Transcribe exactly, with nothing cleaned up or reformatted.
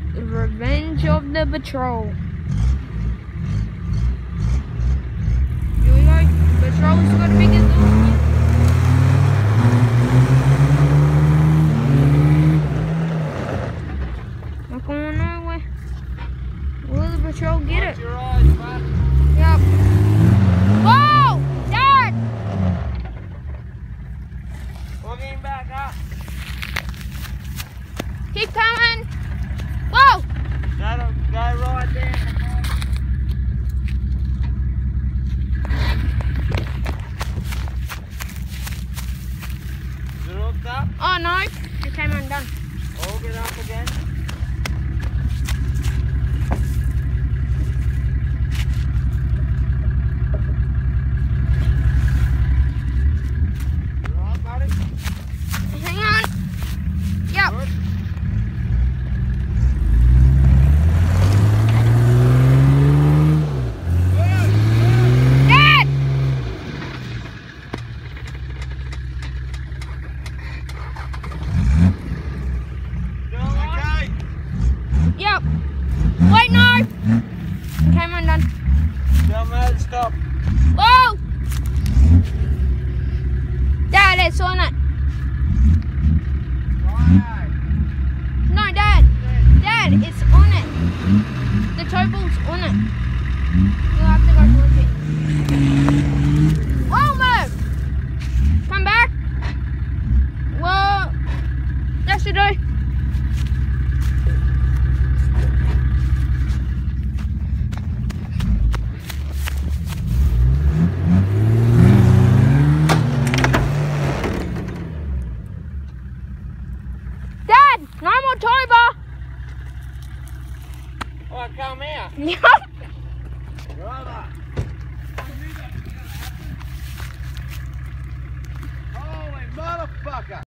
Revenge of the Patrol. Here we go. Patrol's got a big little. Not going nowhere. Will the patrol get it? Your eyes, man. Yep. Whoa! Dad! Walking back up. Keep coming! Whoa! That'll go right there. Is it hooked up? Oh no, it came undone. Hold it up again. Right, buddy? Hang on. Yep. Good. Dad! Okay. Yep. Wait, no! It came undone. Tell me to stop. Whoa! Dad, it's on it. Right. No, Dad. Dad, it's on it. The tow ball's on it. You'll have to go towards it. Whoa, move! Come back. Whoa. That should do. Dad, no more tow bar. Oh, come here. Yep. Brother.